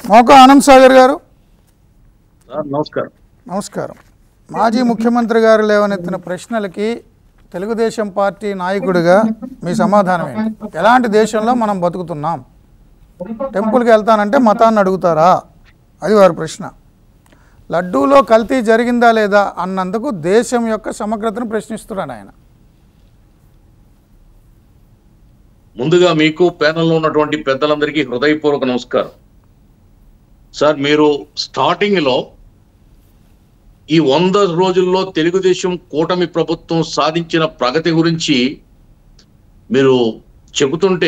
మోకా ఆనంద్ సాగర్ గారు నమస్కారం. నమస్కారం. మాజీ ముఖ్యమంత్రి గారు లేవనెత్తిన ప్రశ్నలకి తెలుగుదేశం పార్టీ నాయకుడిగా మీ సమాధానం ఏంటి? ఎలాంటి దేశంలో మనం బతుకుతున్నాం? టెంపుల్కి వెళ్తానంటే మతాన్ని అడుగుతారా? అది వారి ప్రశ్న. లడ్డూలో కల్తీ జరిగిందా లేదా అన్నందుకు దేశం యొక్క సమగ్రతను ప్రశ్నిస్తున్నాడు ఆయన. ముందుగా మీకు ప్యానెల్లో ఉన్నటువంటి పెద్దలందరికీ హృదయపూర్వక నమస్కారం. సార్, మీరు స్టార్టింగ్లో ఈ 100 రోజుల్లో తెలుగుదేశం కూటమి ప్రభుత్వం సాధించిన ప్రగతి గురించి మీరు చెబుతుంటే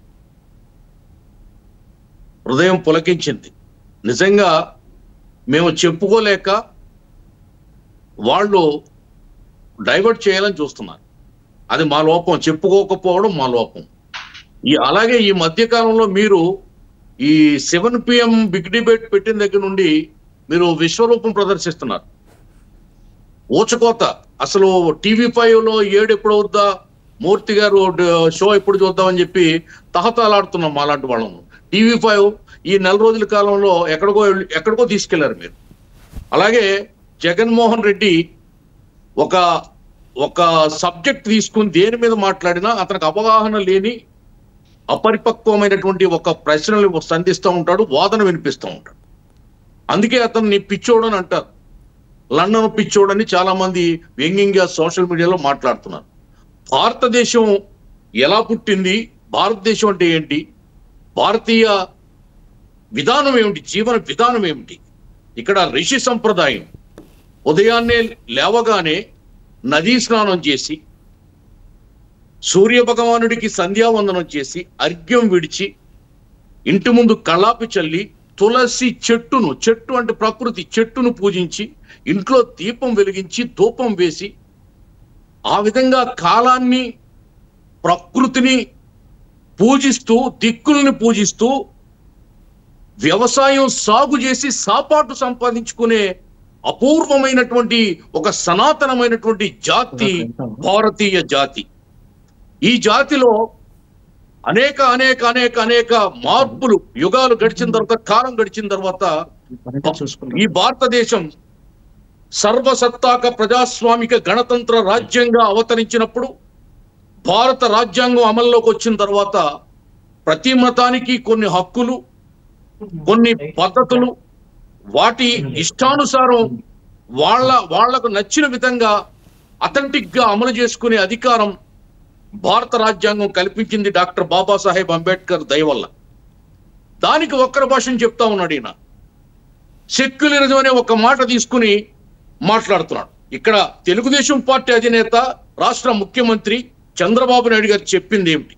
హృదయం పులకించింది. నిజంగా మేము చెప్పుకోలేక వాళ్ళు డైవర్ట్ చేయాలని చూస్తున్నారు. అది మా లోపం, చెప్పుకోకపోవడం మా లోపం. అలాగే ఈ మధ్యకాలంలో మీరు ఈ 7 PM బిగ్ డిబేట్ పెట్టిన దగ్గర నుండి మీరు విశ్వరూపం ప్రదర్శిస్తున్నారు. ఊచకోత. అసలు TV5లో 7 ఎప్పుడు అవుద్దా, మూర్తి గారు షో ఎప్పుడు చూద్దామని చెప్పి తహతలాడుతున్నాం అలాంటి వాళ్ళము. TV5 ఈ 4 రోజుల కాలంలో ఎక్కడికో తీసుకెళ్లారు మీరు. అలాగే జగన్మోహన్ రెడ్డి ఒక సబ్జెక్ట్ తీసుకుని దేని మీద మాట్లాడినా అతనికి అవగాహన లేని అపరిపక్వమైనటువంటి ఒక ప్రశ్నలు సంధిస్తూ ఉంటాడు, వాదన వినిపిస్తూ ఉంటాడు. అందుకే అతన్ని పిచ్చోడని అంటారు. లండన్ పిచ్చోడని చాలా మంది వ్యంగ్యంగా సోషల్ మీడియాలో మాట్లాడుతున్నారు. భారతదేశం ఎలా పుట్టింది, భారతదేశం అంటే ఏంటి, భారతీయ విధానం ఏమిటి, జీవన విధానం ఏమిటి? ఇక్కడ ఋషి సంప్రదాయం. ఉదయాన్నే లేవగానే నదీ స్నానం చేసి సూర్య భగవానుడికి సంధ్యావందనం చేసి అర్ఘ్యం విడిచి ఇంటి ముందు కళ్ళాపి చల్లి తులసి చెట్టు అంటే ప్రకృతి చెట్టును పూజించి ఇంట్లో దీపం వెలిగించి ధూపం వేసి ఆ విధంగా కాలాన్ని ప్రకృతిని పూజిస్తూ దిక్కుల్ని పూజిస్తూ వ్యవసాయం సాగు చేసి సాపాటు సంపాదించుకునే అపూర్వమైనటువంటి ఒక సనాతనమైనటువంటి జాతి భారతీయ జాతి. ఈ జాతిలో అనేక అనేక అనేక అనేక మార్పులు, యుగాలు గడిచిన తర్వాత, కాలం గడిచిన తర్వాత ఈ భారతదేశం సర్వసత్తాక ప్రజాస్వామిక గణతంత్ర రాజ్యంగా అవతరించినప్పుడు, భారత రాజ్యాంగం అమల్లోకి వచ్చిన తర్వాత ప్రతి మతానికి కొన్ని హక్కులు, కొన్ని పద్ధతులు, వాటి ఇష్టానుసారం వాళ్లకు నచ్చిన విధంగా అథెంటిక్ గా అమలు చేసుకునే అధికారం భారత రాజ్యాంగం కల్పించింది డాక్టర్ బాబాసాహెబ్ అంబేద్కర్ దయ వల్ల. దానికి ఒక్కరి భాషను చెప్తా ఉన్నాడు ఈయన. సెక్యులరిజం అనే ఒక మాట తీసుకుని మాట్లాడుతున్నాడు. ఇక్కడ తెలుగుదేశం పార్టీ అధినేత, రాష్ట్ర ముఖ్యమంత్రి చంద్రబాబు నాయుడు గారు చెప్పింది ఏమిటి?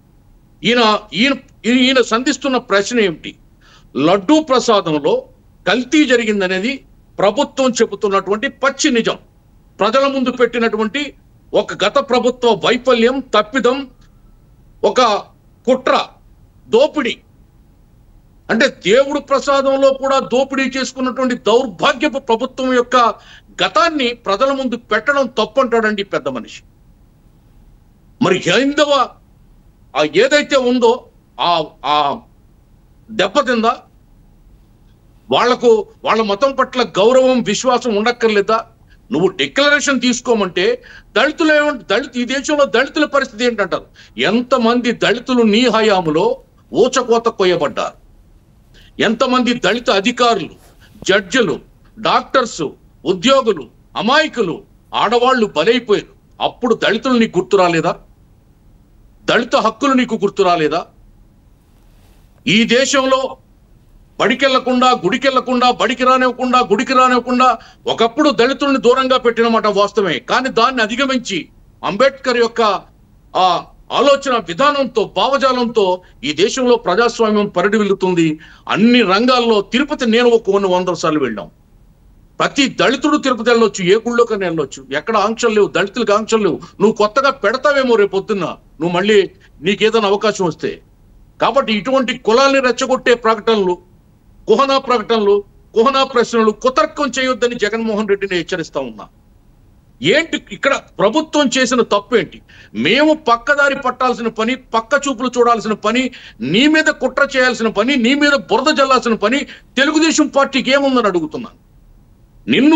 ఈయన సంధిస్తున్న ప్రశ్న ఏమిటి? లడ్డూ ప్రసాదంలో కల్తీ జరిగిందనేది ప్రభుత్వం చెబుతున్నటువంటి పచ్చి నిజం. ప్రజల ముందు పెట్టినటువంటి ఒక గత ప్రభుత్వ వైఫల్యం, తప్పిదం, ఒక కుట్ర, దోపిడీ. అంటే దేవుడు ప్రసాదంలో కూడా దోపిడీ చేసుకున్నటువంటి దౌర్భాగ్యపు ప్రభుత్వం యొక్క గతాన్ని ప్రజల ముందు పెట్టడం తప్పంటాడండి పెద్ద మనిషి. మరి హైందవ ఏదైతే ఉందో ఆ దెబ్బతిందా? వాళ్ళ మతం పట్ల గౌరవం, విశ్వాసం ఉండక్కర్లేదా? నువ్వు డిక్లరేషన్ తీసుకోమంటే ఈ దేశంలో దళితుల పరిస్థితి ఏంటంటారు? ఎంతమంది దళితులు నీ హయాములో ఊచకోత కొయ్యబడ్డారు? ఎంతమంది దళిత అధికారులు, జడ్జిలు, డాక్టర్స్, ఉద్యోగులు, అమాయకులు, ఆడవాళ్లు బలైపోయారు. అప్పుడు దళితులు నీకు గుర్తు రాలేదా? దళిత హక్కులు నీకు గుర్తు రాలేదా? ఈ దేశంలో బడికెళ్లకుండా, గుడికెళ్లకుండా, బడికి రానివ్వకుండా, గుడికి రానివ్వకుండా ఒకప్పుడు దళితుల్ని దూరంగా పెట్టినమాట వాస్తవమే. కానీ దాన్ని అధిగమించి అంబేద్కర్ యొక్క ఆ ఆలోచన విధానంతో, భావజాలంతో ఈ దేశంలో ప్రజాస్వామ్యం పరిడివిల్లుతుంది. అన్ని రంగాల్లో తిరుపతి నేను కొన్ని 100 సార్లు వెళ్ళాం. ప్రతి దళితుడు తిరుపతి వెళ్ళొచ్చు, ఏ గుళ్ళోకని వెళ్ళొచ్చు. ఎక్కడ ఆంక్షలు లేవు, దళితులకు ఆంక్షలు లేవు. నువ్వు కొత్తగా పెడతావేమో రేపు పొద్దున్న, నువ్వు మళ్ళీ నీకేదైనా అవకాశం వస్తే. కాబట్టి ఇటువంటి కులాల్ని రెచ్చగొట్టే ప్రకటనలు, కుహనా ప్రశ్నలు కుతర్కం చేయొద్దని జగన్మోహన్ రెడ్డిని హెచ్చరిస్తా ఉన్నా. ఏంటి ఇక్కడ ప్రభుత్వం చేసిన తప్పు ఏంటి? మేము పక్కదారి పట్టాల్సిన పని, పక్క చూపులు చూడాల్సిన పని, నీ మీద కుట్ర చేయాల్సిన పని, నీ మీద బురద జల్లాల్సిన పని తెలుగుదేశం పార్టీకి ఏముందని అడుగుతున్నాను. నిన్ను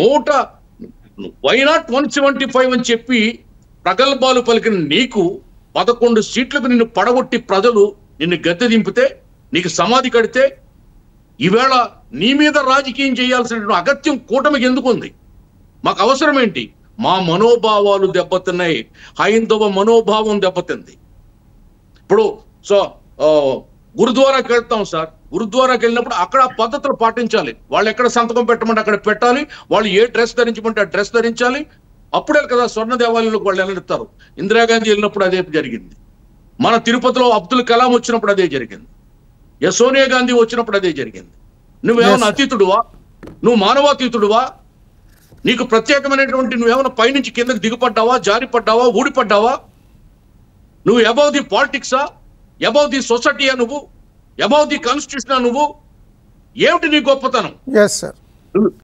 వై నాట్ 175 అని చెప్పి ప్రగల్భాలు పలికిన నీకు 11 సీట్లకు నిన్ను పడగొట్టి ప్రజలు నిన్ను గద్దె దింపితే, నీకు సమాధి కడితే, ఈవేళ నీ మీద రాజకీయం చేయాల్సిన అగత్యం కూటమికి ఎందుకుంది? మాకు అవసరం ఏంటి? మా మనోభావాలు దెబ్బతిన్నాయి, హైందవ మనోభావం దెబ్బతింది. ఇప్పుడు గురుద్వారాకి వెళ్తాం సార్, గురుద్వారాకి వెళ్ళినప్పుడు అక్కడ పద్ధతులు పాటించాలి. వాళ్ళు ఎక్కడ సంతకం పెట్టమంటే అక్కడ పెట్టాలి, వాళ్ళు ఏ డ్రెస్ ధరించమంటే ఆ డ్రెస్ ధరించాలి. అప్పుడే కదా స్వర్ణ దేవాలయంలోకి వాళ్ళు వెళ్ళనిస్తారు. ఇందిరాగాంధీ వెళ్ళినప్పుడు అదే జరిగింది, మన తిరుపతిలో అబ్దుల్ కలాం వచ్చినప్పుడు అదే జరిగింది, సోనియా గాంధీ వచ్చినప్పుడు అదే జరిగింది. నువ్వేమన్నా అతీతుడువా? నువ్వు మానవాతీతుడువా? నీకు ప్రత్యేకమైనటువంటి నువ్వేమైనా పైనుంచి కిందకి దిగుపడ్డావా, జారిపడ్డావా, ఊడిపడ్డావా? నువ్వు అబౌవ్ ది పాలిటిక్సా, అబౌవ్ ది సొసైటీయా, నువ్వు అబౌవ్ ది కాన్స్టిట్యూషనా? నువ్వు ఏమిటి నీ గొప్పతనం?